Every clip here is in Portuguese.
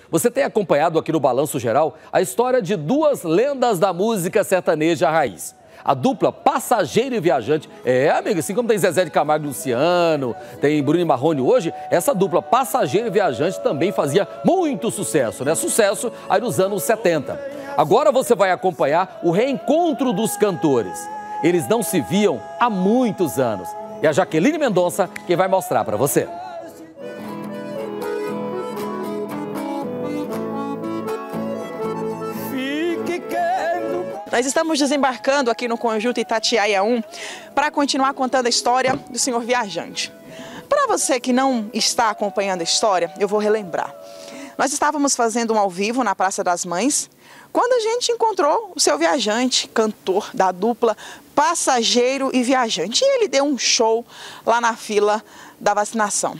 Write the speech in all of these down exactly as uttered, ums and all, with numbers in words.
Você tem acompanhado aqui no Balanço Geral a história de duas lendas da música sertaneja raiz. A dupla Passageiro e Viajante. É, amiga, assim como tem Zezé de Camargo e Luciano, tem Bruno e Marrone hoje, essa dupla Passageiro e Viajante também fazia muito sucesso, né? Sucesso aí nos anos setenta. Agora você vai acompanhar o reencontro dos cantores. Eles não se viam há muitos anos. E a Jaqueline Mendonça quem vai mostrar para você. Nós estamos desembarcando aqui no Conjunto Itatiaia um para continuar contando a história do senhor Viajante. Para você que não está acompanhando a história, eu vou relembrar. Nós estávamos fazendo um ao vivo na Praça das Mães, quando a gente encontrou o seu Viajante, cantor da dupla Passageiro e Viajante. E ele deu um show lá na fila da vacinação.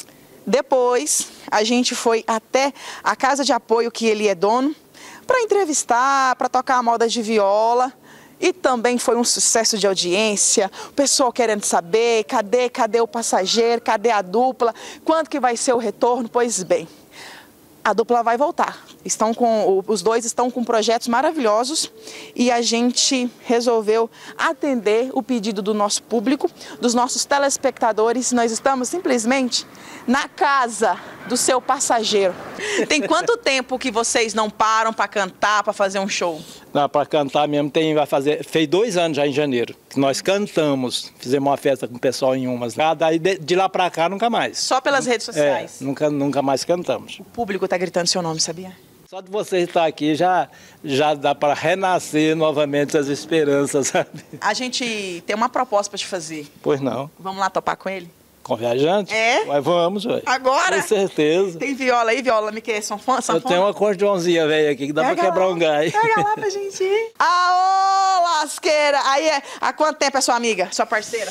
Depois, a gente foi até a casa de apoio que ele é dono, para entrevistar, para tocar a moda de viola, e também foi um sucesso de audiência, o pessoal querendo saber, cadê, cadê o passageiro, cadê a dupla, quando que vai ser o retorno? Pois bem, a dupla vai voltar, estão com, os dois estão com projetos maravilhosos e a gente resolveu atender o pedido do nosso público, dos nossos telespectadores. Nós estamos simplesmente na casa do seu passageiro. Tem quanto tempo que vocês não param para cantar, para fazer um show? Não, para cantar mesmo tem, vai fazer, fez dois anos já em janeiro, que nós cantamos, fizemos uma festa com o pessoal em umas, daí de, de lá para cá nunca mais. Só pelas redes sociais? É, nunca, nunca mais cantamos. O público está gritando seu nome, sabia? Só de você estar aqui já, já dá para renascer novamente as esperanças, sabe? A gente tem uma proposta para te fazer. Pois não. Vamos lá topar com ele? Com Viajante? É? Mas vamos, ué. Agora? Com certeza. Tem viola aí, viola, me quer sanfona? Eu tenho uma acordeãozinha velha aqui que dá para quebrar um gás. Pega lá pra gente ir. Aô, lasqueira! Aí, é, há quanto tempo é sua amiga, sua parceira?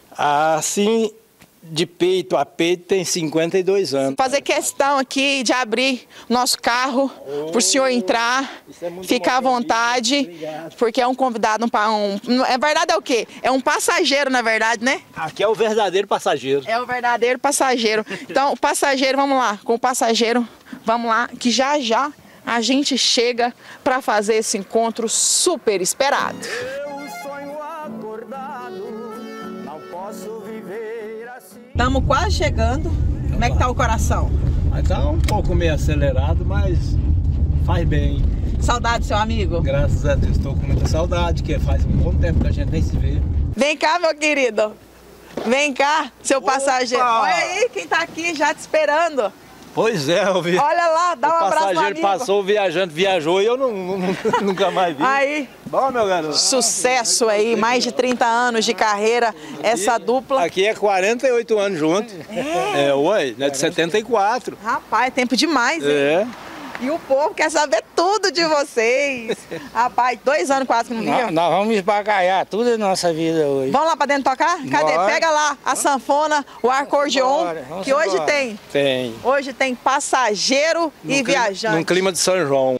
Assim, de peito a peito tem cinquenta e dois anos. Fazer questão aqui de abrir nosso carro oh, para o senhor entrar, é ficar à vontade, obrigado. Porque é um convidado, um, um, é verdade é o quê? É um passageiro, na verdade, né? Aqui é o verdadeiro passageiro. É o verdadeiro passageiro. Então, o passageiro, vamos lá, com o passageiro, vamos lá, que já já a gente chega para fazer esse encontro super esperado. Estamos quase chegando. Como é que tá o coração? Está um pouco meio acelerado, mas faz bem. Saudade do seu amigo? Graças a Deus, estou com muita saudade, que faz um bom tempo que a gente nem se vê. Vem cá, meu querido. Vem cá, seu Opa! Passageiro. Olha aí quem tá aqui já te esperando. Pois é, eu vi. Olha lá, dá um abraço. O passageiro passou, o viajante viajou e eu não, não, nunca mais vi. Aí. Bom, meu garoto. Sucesso aí, mais de trinta anos de carreira, essa dupla. Aqui é quarenta e oito anos juntos. É, é ué, né, de setenta e quatro. Rapaz, é tempo demais, hein? É. E o povo quer saber tudo de vocês. Rapaz, dois anos quase que não viam. Nós, nós vamos esbagaiar tudo na nossa vida hoje. Vamos lá pra dentro tocar? Cadê? Bora. Pega lá a sanfona, o acordeon, Bora, que hoje embora. tem. Tem. Hoje tem passageiro Num e clima, viajante. Num clima de São João.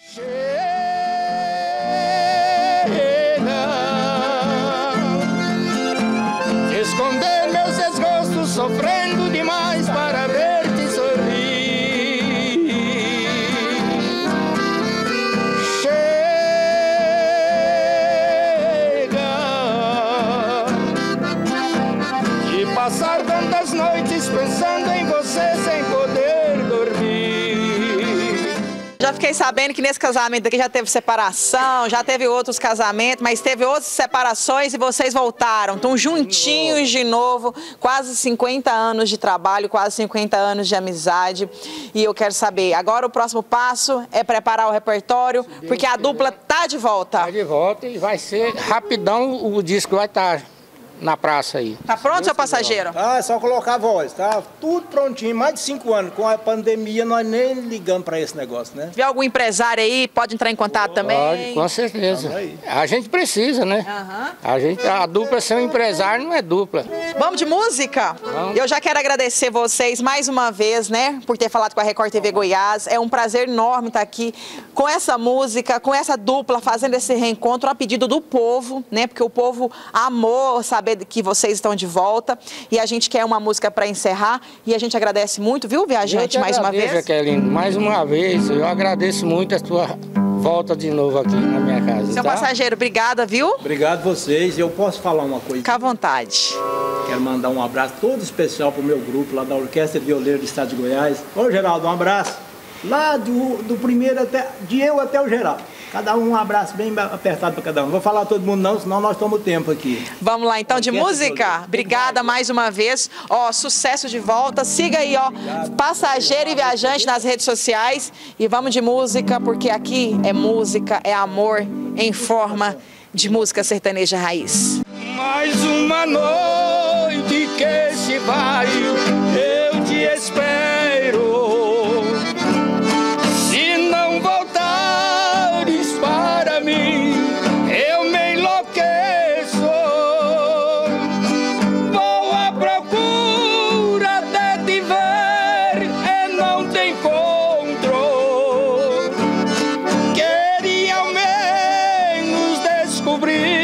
Esconder meus desgostos, sofrendo demais para ver-te sorrir. Chega de passar tantas noites pensando em você sem poder dormir. Já fiquei sabendo que nesse casamento aqui já teve separação, já teve outros casamentos, mas teve outras separações e vocês voltaram. Estão juntinhos de novo, quase cinquenta anos de trabalho, quase cinquenta anos de amizade. E eu quero saber, agora o próximo passo é preparar o repertório, porque a dupla tá de volta. Tá de volta e vai ser rapidão, o disco vai estar na praça aí. Tá pronto, seu passageiro? Ah, é só colocar a voz, tá tudo prontinho, mais de cinco anos. Com a pandemia nós nem ligamos para esse negócio, né? Se tiver algum empresário aí, pode entrar em contato também? Pode, com certeza. A gente precisa, né? Uhum. A, gente, a dupla ser um empresário não é dupla. Vamos de música? Vamos. Eu já quero agradecer vocês mais uma vez, né, por ter falado com a Record T V Goiás. É um prazer enorme estar aqui com essa música, com essa dupla, fazendo esse reencontro a pedido do povo, né, porque o povo amou saber saber que vocês estão de volta. E a gente quer uma música para encerrar. E a gente agradece muito, viu, Viajante, mais uma vez? Jaqueline, mais uma vez, eu agradeço muito a sua volta de novo aqui na minha casa. Seu tá? passageiro, obrigada, viu? Obrigado vocês. Eu posso falar uma coisa? Fica à vontade. Quero mandar um abraço todo especial pro meu grupo lá da Orquestra Violeiro do Estado de Goiás. Ô, Geraldo, um abraço. Lá do, do primeiro até, de eu até o Geraldo. Cada um um abraço bem apertado para cada um. Não vou falar todo mundo não, senão nós tomamos tempo aqui. Vamos lá então, de música? Obrigada mais uma vez. Ó, sucesso de volta. Siga aí, ó, Passageiro e Viajante nas redes sociais. E vamos de música, porque aqui é música, é amor em forma de música sertaneja raiz. Mais uma noite que se vai, eu te espero. Se não voltares para mim, eu me enlouqueço. Vou à procura de te ver e não te encontro. Queria ao menos descobrir